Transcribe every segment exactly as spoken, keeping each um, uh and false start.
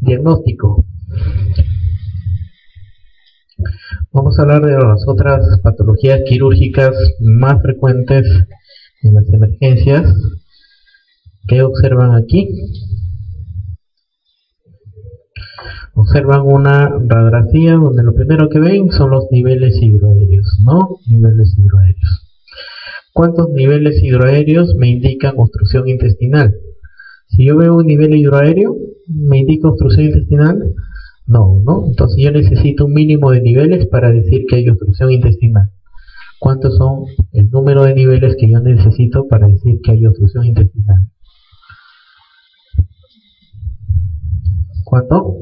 Diagnóstico. Vamos a hablar de las otras patologías quirúrgicas más frecuentes en las emergencias que observan aquí. Observan una radiografía donde lo primero que ven son los niveles hidroaéreos, ¿no? Niveles hidroaéreos. ¿Cuántos niveles hidroaéreos me indican obstrucción intestinal? Si yo veo un nivel hidroaéreo, ¿me indica obstrucción intestinal? No, ¿no? Entonces yo necesito un mínimo de niveles para decir que hay obstrucción intestinal. ¿Cuántos son el número de niveles que yo necesito para decir que hay obstrucción intestinal? ¿Cuánto?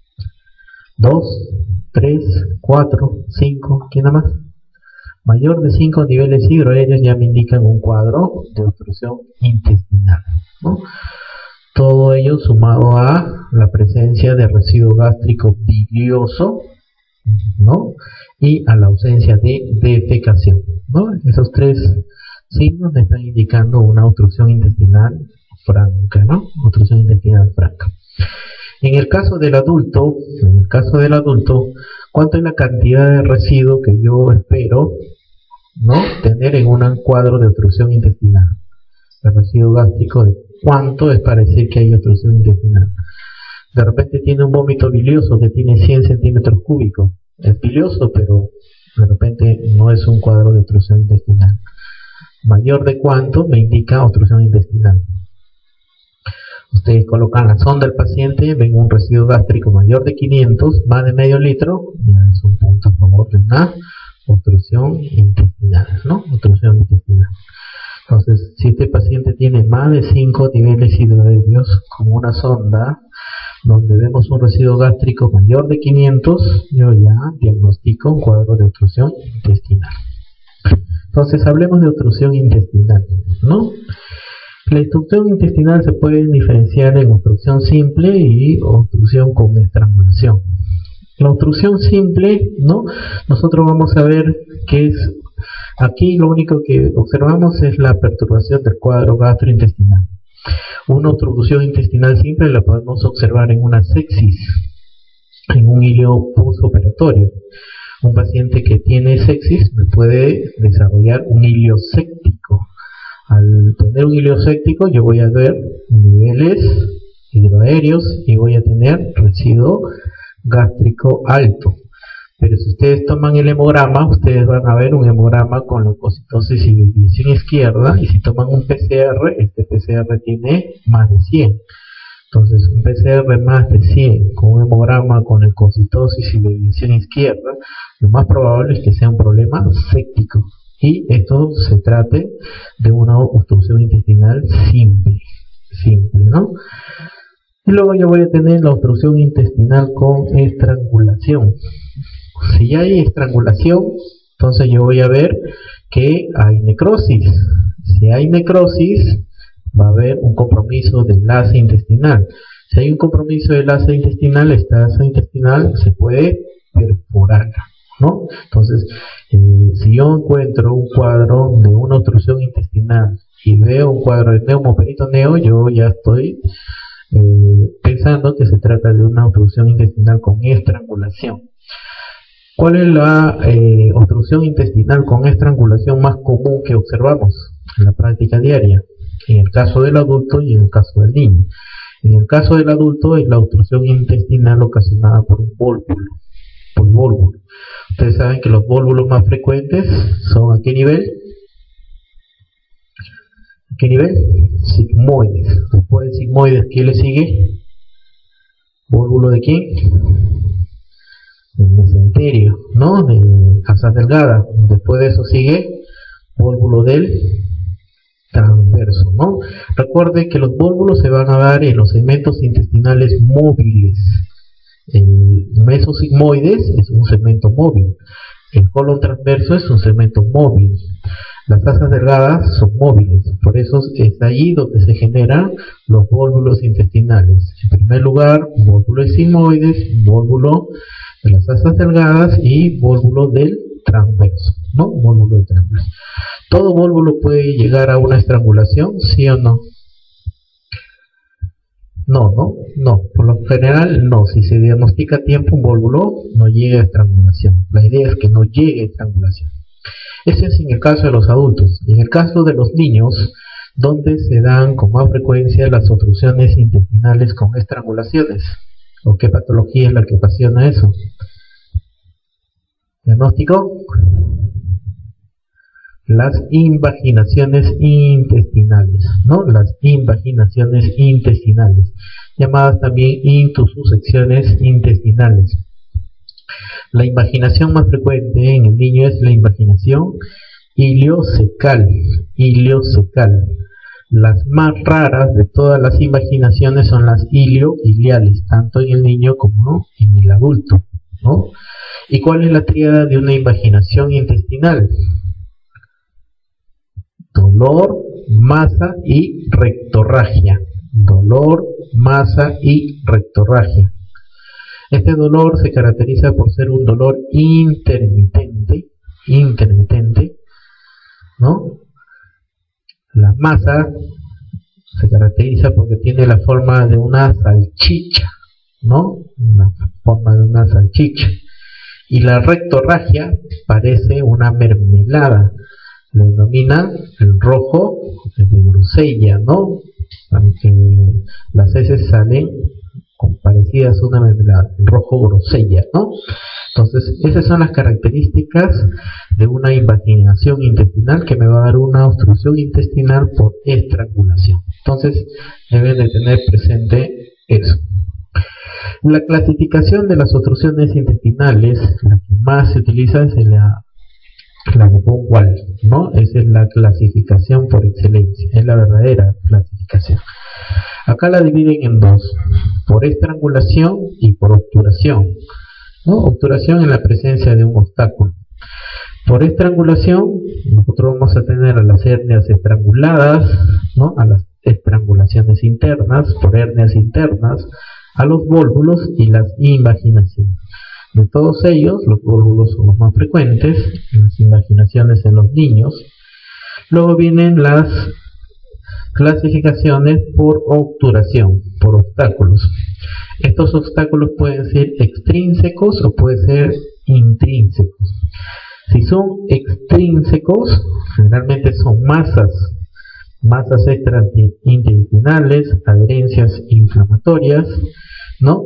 Dos, tres, cuatro, cinco, ¿quién nada más? Mayor de cinco niveles hidroaéreos ya me indican un cuadro de obstrucción intestinal, ¿no? Todo ello sumado a la presencia de residuo gástrico bilioso, ¿no? Y a la ausencia de defecación, ¿no? Esos tres signos me están indicando una obstrucción intestinal franca, ¿no? Obstrucción intestinal franca. En el caso del adulto, en el caso del adulto, ¿cuánto es la cantidad de residuo que yo espero, ¿no?, tener en un cuadro de obstrucción intestinal? El residuo gástrico, ¿de cuánto es para decir que hay obstrucción intestinal? De repente tiene un vómito bilioso que tiene cien centímetros cúbicos. Es bilioso, pero de repente no es un cuadro de obstrucción intestinal. Mayor de cuánto me indica obstrucción intestinal. Ustedes colocan la sonda del paciente, ven un residuo gástrico mayor de quinientos, más de medio litro, ya es un punto a favor de una obstrucción intestinal, ¿no? Obstrucción intestinal. Entonces, si este paciente tiene más de cinco niveles hidroaéreos con una sonda donde vemos un residuo gástrico mayor de quinientos, yo ya diagnostico un cuadro de obstrucción intestinal. Entonces, hablemos de obstrucción intestinal, ¿no? La obstrucción intestinal se puede diferenciar en obstrucción simple y obstrucción con estrangulación. La obstrucción simple, ¿no? Nosotros vamos a ver que es, aquí lo único que observamos es la perturbación del cuadro gastrointestinal. Una obstrucción intestinal simple la podemos observar en una sepsis, en un hilio postoperatorio. Un paciente que tiene sepsis me puede desarrollar un hilio séptico. Al tener un hilio séptico yo voy a ver niveles hidroaéreos y voy a tener residuo gástrico alto. Pero si ustedes toman el hemograma, ustedes van a ver un hemograma con leucocitosis y desviación izquierda, y si toman un P C R, este P C R tiene más de cien. Entonces un P C R más de cien con un hemograma con leucocitosis y desviación izquierda, lo más probable es que sea un problema séptico. Y esto se trate de una obstrucción intestinal simple, simple, ¿no? Y luego yo voy a tener la obstrucción intestinal con estrangulación. Si ya hay estrangulación, entonces yo voy a ver que hay necrosis. Si hay necrosis, va a haber un compromiso del enlace intestinal. Si hay un compromiso del enlace intestinal, esta enlace intestinal se puede perforar, ¿no? Entonces, eh, si yo encuentro un cuadro de una obstrucción intestinal y veo un cuadro de neumoperitoneo, yo ya estoy eh, pensando que se trata de una obstrucción intestinal con estrangulación. ¿Cuál es la eh, obstrucción intestinal con estrangulación más común que observamos en la práctica diaria? En el caso del adulto y en el caso del niño. En el caso del adulto es la obstrucción intestinal ocasionada por un vólvulo. Por vólvulo. Ustedes saben que los vólvulos más frecuentes son ¿a qué nivel? ¿A qué nivel? Sigmoides. Después de sigmoides, ¿qué le sigue? ¿Vólvulo de quién? Del mesenterio, ¿no? De asas delgadas. Después de eso sigue vólvulo del transverso, ¿no? Recuerde que los vólvulos se van a dar en los segmentos intestinales móviles. El mesosigmoides es un segmento móvil. El colon transverso es un segmento móvil. Las asas delgadas son móviles. Por eso es ahí donde se generan los vólvulos intestinales. En primer lugar, vólvulo de sigmoides, vólvulo de las asas delgadas y vólvulo del transverso, ¿no? Vólvulo del transverso. ¿Todo vólvulo puede llegar a una estrangulación? ¿Sí o no? No, no, no, por lo general no. Si se diagnostica a tiempo un vólvulo, no llega a estrangulación. La idea es que no llegue a estrangulación. Ese es en el caso de los adultos. En el caso de los niños, donde se dan con más frecuencia las obstrucciones intestinales con estrangulaciones. ¿O qué patología es la que ocasiona eso? Diagnóstico: las invaginaciones intestinales, ¿no? Las invaginaciones intestinales, llamadas también intussusecciones intestinales. La invaginación más frecuente en el niño es la invaginación iliocecal, iliocecal. Las más raras de todas las invaginaciones son las ilioiliales, tanto en el niño como en el adulto, ¿no? ¿Y cuál es la tríada de una invaginación intestinal? Dolor, masa y rectorragia. Dolor, masa y rectorragia. Este dolor se caracteriza por ser un dolor intermitente, intermitente, ¿no? La masa se caracteriza porque tiene la forma de una salchicha, ¿no? La forma de una salchicha. Y la rectorragia parece una mermelada. Le denominan el rojo de grosella, ¿no? Aunque las heces salen parecidas a una mermelada, el rojo grosella, ¿no? Entonces, esas son las características de una invaginación intestinal que me va a dar una obstrucción intestinal por estrangulación. Entonces, deben de tener presente eso. La clasificación de las obstrucciones intestinales, la que más se utiliza es la la de von Wall, ¿no? Esa es la clasificación por excelencia, es la verdadera clasificación. Acá la dividen en dos, por estrangulación y por obturación, ¿no? Obturación en la presencia de un obstáculo. Por estrangulación, nosotros vamos a tener a las hernias estranguladas, ¿no? A las estrangulaciones internas, por hernias internas, a los vólvulos y las invaginaciones. De todos ellos, los vólvulos son los más frecuentes, las invaginaciones en los niños. Luego vienen las clasificaciones por obturación, por obstáculos. Estos obstáculos pueden ser extrínsecos o pueden ser intrínsecos. Si son extrínsecos, generalmente son masas, masas extraintestinales, adherencias inflamatorias, ¿no?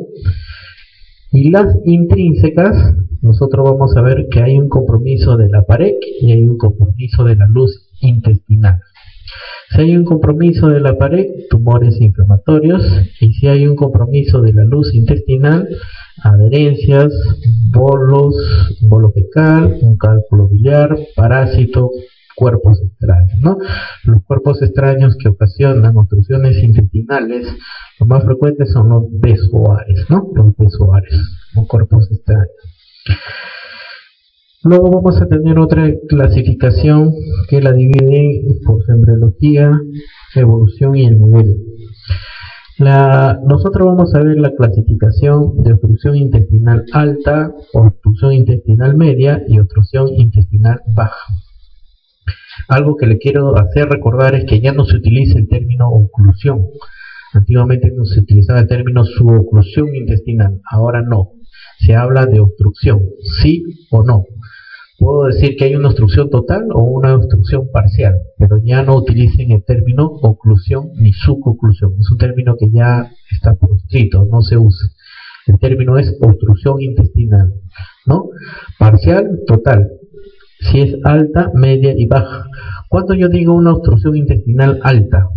Y las intrínsecas, nosotros vamos a ver que hay un compromiso de la pared y hay un compromiso de la luz intestinal. Si hay un compromiso de la pared, tumores inflamatorios, y si hay un compromiso de la luz intestinal, adherencias, bolos, bolo fecal, un cálculo biliar, parásito, cuerpos extraños, ¿no? Los cuerpos extraños que ocasionan obstrucciones intestinales, los más frecuentes son los besoares, ¿no? Los besoares, los cuerpos extraños. Luego vamos a tener otra clasificación que la divide por su embriología, evolución y el nivel. La, nosotros vamos a ver la clasificación de obstrucción intestinal alta, obstrucción intestinal media y obstrucción intestinal baja. Algo que le quiero hacer recordar es que ya no se utiliza el término oclusión. Antiguamente no se utilizaba el término suboclusión intestinal, ahora no. Se habla de obstrucción, sí o no. Puedo decir que hay una obstrucción total o una obstrucción parcial, pero ya no utilicen el término oclusión ni suboclusión. Es un término que ya está proscrito, no se usa. El término es obstrucción intestinal, ¿no? Parcial, total. Si es alta, media y baja. Cuando yo digo una obstrucción intestinal alta,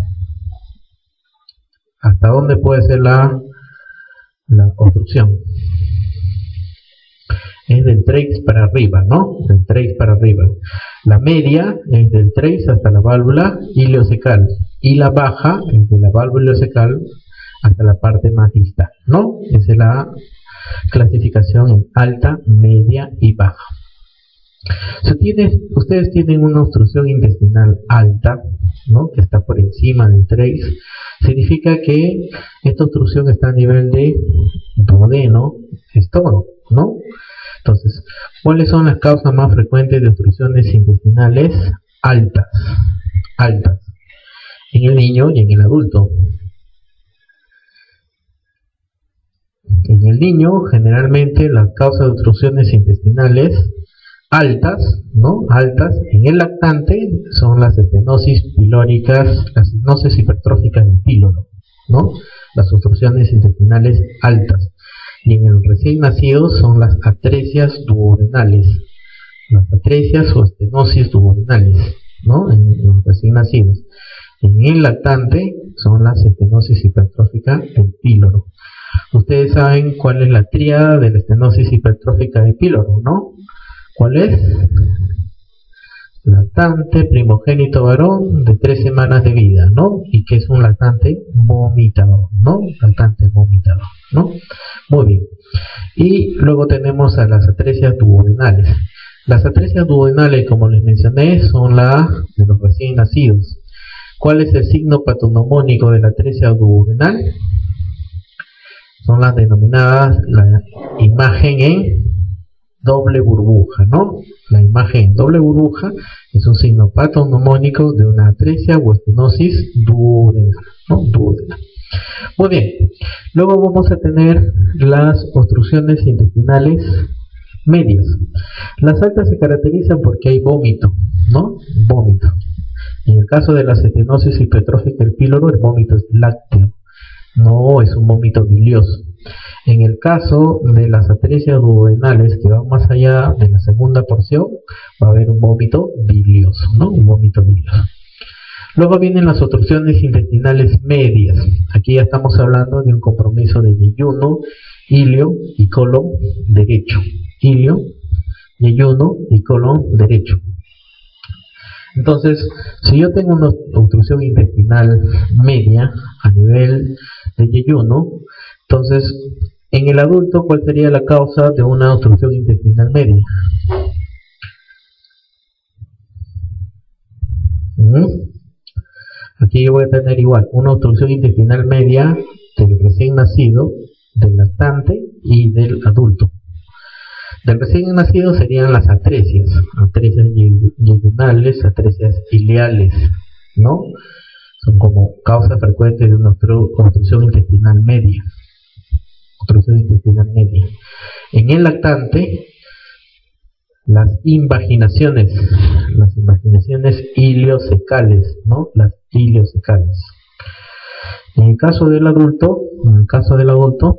¿hasta dónde puede ser la, la obstrucción? Es del tres para arriba, ¿no? Del tres para arriba. La media es del tres hasta la válvula ileocecal. Y la baja es de la válvula ileocecal hasta la parte más distal, ¿no? Esa es la clasificación en alta, media y baja. Si tienes, ustedes tienen una obstrucción intestinal alta, ¿no? Que está por encima del tres, significa que esta obstrucción está a nivel de duodeno, estómago, ¿no? Entonces, ¿cuáles son las causas más frecuentes de obstrucciones intestinales altas? Altas. En el niño y en el adulto. el niño, generalmente las causas de obstrucciones intestinales altas, ¿no? Altas. En el lactante son las estenosis pilóricas, las estenosis hipertróficas del píloro, ¿no? Las obstrucciones intestinales altas. Y en el recién nacido son las atresias duodenales, las atresias o estenosis duodenales, ¿no? En los recién nacidos. En el lactante son las estenosis hipertróficas del píloro. Ustedes saben cuál es la tríada de la estenosis hipertrófica del píloro, ¿no? ¿Cuál es? Lactante, primogénito varón de tres semanas de vida, ¿no? Y que es un lactante vomitador, ¿no? Lactante vomitador, ¿no? Muy bien. Y luego tenemos a las atresias duodenales. Las atresias duodenales, como les mencioné, son las de los recién nacidos. ¿Cuál es el signo patognomónico de la atresia duodenal? Son las denominadas la imagen en doble burbuja, ¿no? La imagen en doble burbuja es un signo patognomónico de una atresia o estenosis duodenal, ¿no? Duodenal. Muy bien, luego vamos a tener las obstrucciones intestinales medias. Las altas se caracterizan porque hay vómito, ¿no? Vómito. En el caso de las estenosis hipertróficas del píloro, el vómito es lácteo, no es un vómito bilioso. En el caso de las atresias duodenales, que van más allá de la segunda porción, va a haber un vómito bilioso, ¿no? Un vómito bilioso. Luego vienen las obstrucciones intestinales medias. Aquí ya estamos hablando de un compromiso de yeyuno, ilio y colon derecho. Ilio, yeyuno y colon derecho. Entonces, si yo tengo una obstrucción intestinal media a nivel de yeyuno, entonces, en el adulto, ¿cuál sería la causa de una obstrucción intestinal media? ¿Mm? Aquí yo voy a tener igual una obstrucción intestinal media del recién nacido, del lactante y del adulto. Del recién nacido serían las atresias, atresias yeyunales, atresias ileales, ¿no? Son como causa frecuente de una obstrucción intestinal media. Obstrucción intestinal media. En el lactante, las invaginaciones, las invaginaciones iliocecales, ¿no? Las iliocecales. En el caso del adulto, en el caso del adulto,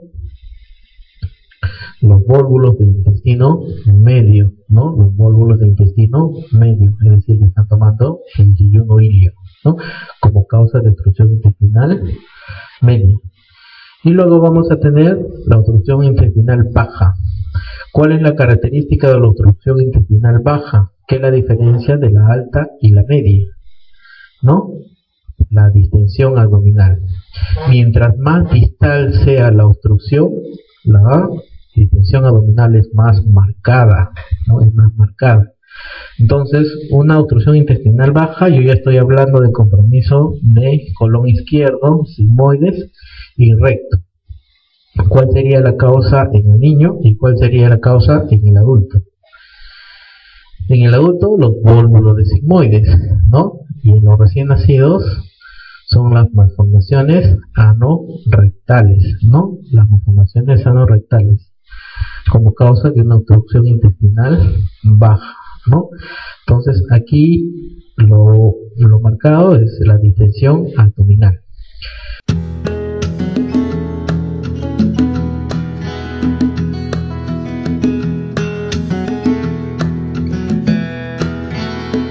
los vólvulos del intestino medio, ¿no? Los vólvulos del intestino medio, es decir, que están tomando el yeyuno ilio, ¿no? Como causa de obstrucción intestinal media. Y luego vamos a tener la obstrucción intestinal baja. ¿Cuál es la característica de la obstrucción intestinal baja? ¿Qué es la diferencia de la alta y la media? ¿No? La distensión abdominal. Mientras más distal sea la obstrucción, la distensión abdominal es más marcada, ¿no? Es más marcada. Entonces, una obstrucción intestinal baja, yo ya estoy hablando de compromiso de colon izquierdo, sigmoides y recto. ¿Cuál sería la causa en el niño y cuál sería la causa en el adulto? En el adulto, los vólvulos de sigmoides, ¿no? Y en los recién nacidos son las malformaciones anorrectales, ¿no? Las malformaciones anorrectales como causa de una obstrucción intestinal baja, ¿no? Entonces aquí lo, lo marcado es la distensión abdominal.